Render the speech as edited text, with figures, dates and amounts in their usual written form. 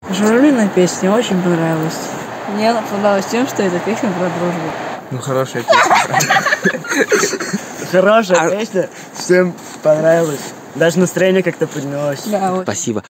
Журавлиная песня очень понравилась. Мне она понравилась тем, что это песня про дружбу. Ну, хорошая песня. Хорошая песня, всем понравилась. Даже настроение как-то поднялось. Да, вот. Спасибо.